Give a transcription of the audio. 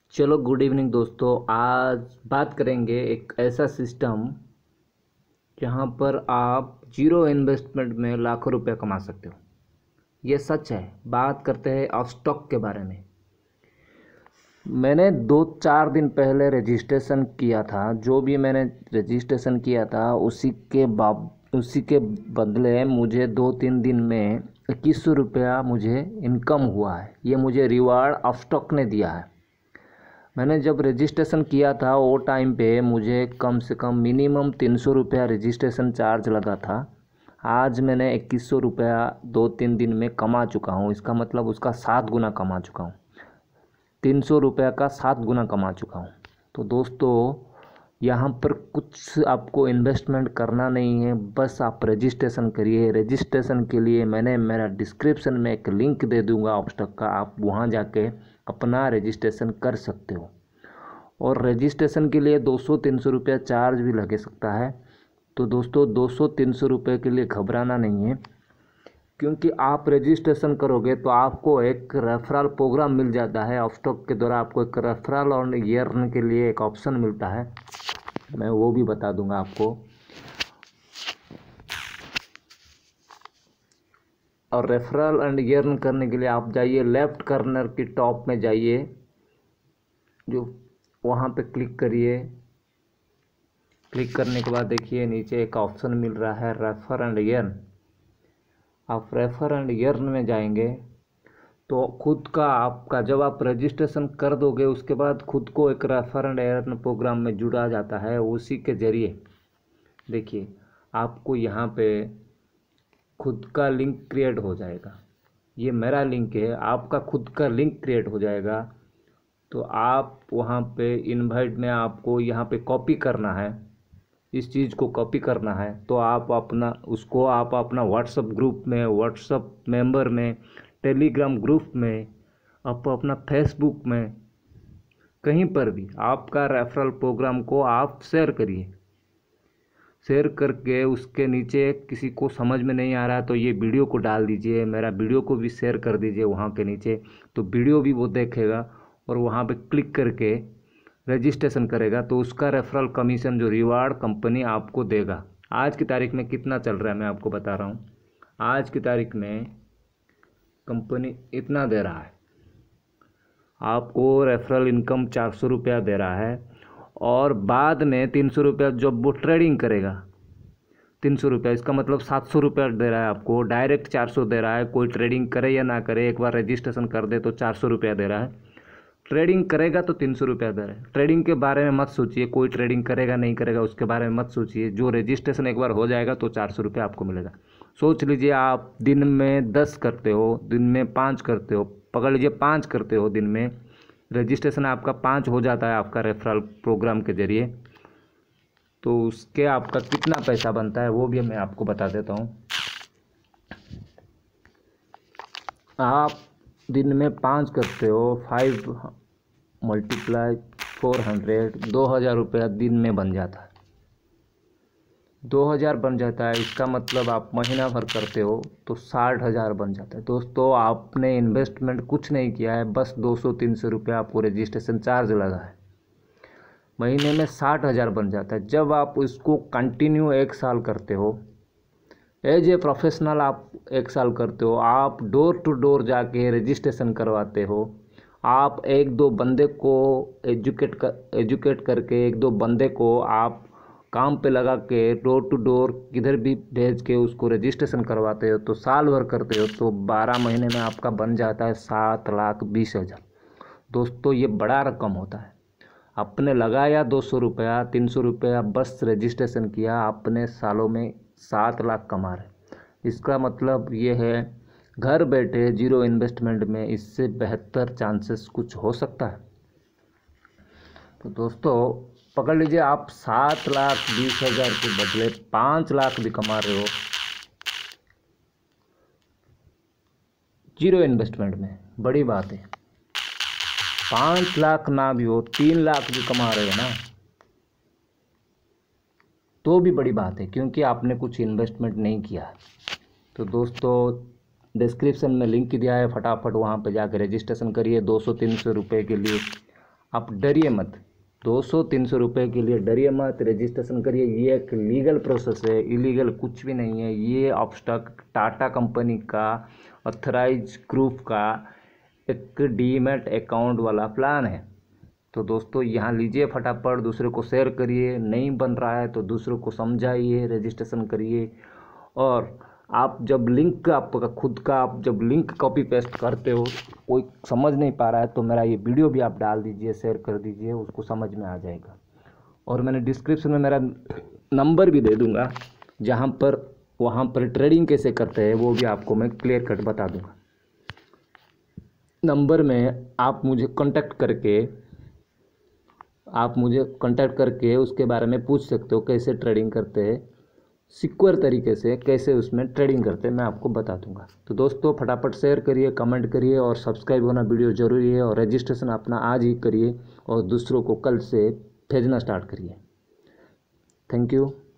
चलो good evening दोस्तों। आज बात करेंगे एक ऐसा सिस्टम जहां पर आप जीरो इन्वेस्टमेंट में लाखों रुपए कमा सकते हो। ये सच है। बात करते हैं अपस्टॉक के बारे में। मैंने 2-4 दिन पहले रजिस्ट्रेशन किया था। जो भी मैंने रजिस्ट्रेशन किया था उसी के बदले मुझे 2-3 दिन में 2100 रुपया मुझे इनकम हुआ है। ये मुझे रिवार्ड अपस्टॉक ने दिया है। मैंने जब रजिस्ट्रेशन किया था वो टाइम पे मुझे कम से कम मिनिमम 300 रुपया रजिस्ट्रेशन चार्ज लगा था। आज मैंने 2100 रुपया 2-3 दिन में कमा चुका हूँ। इसका मतलब उसका 7 गुना कमा चुका हूँ। 300 रुपया का 7 गुना कमा चुका हूँ। तो दोस्तों यहाँ पर कुछ आपको इन्वेस्टमेंट करना नहीं है, बस आप रजिस्ट्रेशन करिए। रजिस्ट्रेशन के लिए मैंने मेरा डिस्क्रिप्शन में एक लिंक दे दूँगा अपस्टॉक का, आप वहाँ जाके अपना रजिस्ट्रेशन कर सकते हो। और रजिस्ट्रेशन के लिए 200-300 रुपया चार्ज भी लगे सकता है। तो दोस्तों 200-300 रुपये के लिए घबराना नहीं है, क्योंकि आप रजिस्ट्रेशन करोगे तो आपको एक रेफरल प्रोग्राम मिल जाता है। अपस्टॉक के द्वारा आपको एक रेफरल और अर्न के लिए एक ऑप्शन मिलता है, मैं वो भी बता दूंगा आपको। और रेफरल एंड अर्न करने के लिए आप जाइए लेफ्ट कॉर्नर की टॉप में जाइए, जो वहाँ पे क्लिक करिए। क्लिक करने के बाद देखिए नीचे एक ऑप्शन मिल रहा है रेफर एंड अर्न। आप रेफर एंड अर्न में जाएंगे तो खुद का आपका जब आप रजिस्ट्रेशन कर दोगे उसके बाद खुद को एक रेफर एंड अर्न प्रोग्राम में जुड़ा जाता है। उसी के ज़रिए देखिए आपको यहाँ पे खुद का लिंक क्रिएट हो जाएगा। ये मेरा लिंक है, आपका खुद का लिंक क्रिएट हो जाएगा। तो आप वहाँ पे इनवाइट में आपको यहाँ पे कॉपी करना है, इस चीज़ को कॉपी करना है। तो आप अपना व्हाट्सएप ग्रुप में, व्हाट्सएप मेंबर में, टेलीग्राम ग्रुप में, आप अपना फेसबुक में, कहीं पर भी आपका रेफरल प्रोग्राम को आप शेयर करिए। शेयर करके उसके नीचे किसी को समझ में नहीं आ रहा है तो ये वीडियो को डाल दीजिए, मेरा वीडियो को भी शेयर कर दीजिए वहाँ के नीचे, तो वीडियो भी वो देखेगा और वहाँ पे क्लिक करके रजिस्ट्रेशन करेगा तो उसका रेफरल कमीशन जो रिवार्ड कंपनी आपको देगा। आज की तारीख में कितना चल रहा है मैं आपको बता रहा हूँ। आज की तारीख में कंपनी इतना दे रहा है, आपको रेफरल इनकम 400 रुपया दे रहा है। और बाद में 300 रुपया जब वो ट्रेडिंग करेगा, 300 रुपया, इसका मतलब 700 रुपया दे रहा है आपको। डायरेक्ट 400 दे रहा है, कोई ट्रेडिंग करे या ना करे, एक बार रजिस्ट्रेशन कर दे तो 400 रुपया दे रहा है। ट्रेडिंग करेगा तो 300 रुपया दे रहा है। ट्रेडिंग के बारे में मत सोचिए, कोई ट्रेडिंग करेगा नहीं करेगा उसके बारे में मत सोचिए। जो रजिस्ट्रेशन एक बार हो जाएगा तो 400 रुपया आपको मिलेगा। सोच लीजिए आप दिन में 10 करते हो, दिन में 5 करते हो, पकड़ लीजिए 5 करते हो दिन में, रजिस्ट्रेशन आपका 5 हो जाता है आपका रेफरल प्रोग्राम के ज़रिए, तो उसके आपका कितना पैसा बनता है वो भी मैं आपको बता देता हूँ। आप दिन में 5 करते हो, 5 × 400, 2000 रुपया दिन में बन जाता है। 2000 बन जाता है, इसका मतलब आप महीना भर करते हो तो 60,000 बन जाता है। दोस्तों आपने इन्वेस्टमेंट कुछ नहीं किया है, बस 200-300 रुपया आपको रजिस्ट्रेशन चार्ज लगा है, महीने में 60,000 बन जाता है। जब आप इसको कंटिन्यू 1 साल करते हो, एज ए प्रोफेशनल आप 1 साल करते हो, आप डोर टू डोर जाके रजिस्ट्रेशन करवाते हो, आप 1-2 बंदे को एजुकेट करके 1-2 बंदे को आप काम पे लगा के डोर टू डोर किधर भी भेज के उसको रजिस्ट्रेशन करवाते हो, तो साल भर करते हो तो 12 महीने में आपका बन जाता है 7,20,000। दोस्तों ये बड़ा रकम होता है। आपने लगाया 200 रुपया, 300 रुपया, बस रजिस्ट्रेशन किया, आपने सालों में 7 लाख कमा रहे। इसका मतलब ये है घर बैठे जीरो इन्वेस्टमेंट में इससे बेहतर चांसेस कुछ हो सकता है। तो दोस्तों पकड़ लीजिए आप 7,20,000 के बदले 5 लाख भी कमा रहे हो जीरो इन्वेस्टमेंट में, बड़ी बात है। 5 लाख ना भी हो, 3 लाख भी कमा रहे हो ना, तो भी बड़ी बात है, क्योंकि आपने कुछ इन्वेस्टमेंट नहीं किया। तो दोस्तों डिस्क्रिप्शन में लिंक दिया है, फटाफट वहाँ पे जाकर रजिस्ट्रेशन करिए। 200-300 रुपये के लिए आप डरिए मत, 200-300 रुपये के लिए डरिए मत, रजिस्ट्रेशन करिए। ये एक लीगल प्रोसेस है, इलीगल कुछ भी नहीं है। ये अपस्टॉक टाटा कंपनी का ऑथराइज ग्रुप का एक डीमैट अकाउंट वाला प्लान है। तो दोस्तों यहाँ लीजिए फटाफट, दूसरे को शेयर करिए, नहीं बन रहा है तो दूसरों को समझाइए, रजिस्ट्रेशन करिए। और आप जब लिंक आपका खुद का आप जब लिंक कॉपी पेस्ट करते हो, कोई समझ नहीं पा रहा है तो मेरा ये वीडियो भी आप डाल दीजिए, शेयर कर दीजिए, उसको समझ में आ जाएगा। और मैंने डिस्क्रिप्शन में मेरा नंबर भी दे दूंगा, जहाँ पर वहाँ पर ट्रेडिंग कैसे करते हैं वो भी आपको मैं क्लियर कट बता दूंगा। नंबर में आप मुझे कांटेक्ट करके उसके बारे में पूछ सकते हो, कैसे ट्रेडिंग करते हैं, सिक्योर तरीके से कैसे उसमें ट्रेडिंग करते हैं मैं आपको बता दूंगा। तो दोस्तों फटाफट शेयर करिए, कमेंट करिए और सब्सक्राइब होना वीडियो ज़रूरी है। और रजिस्ट्रेशन अपना आज ही करिए और दूसरों को कल से भेजना स्टार्ट करिए। Thank you.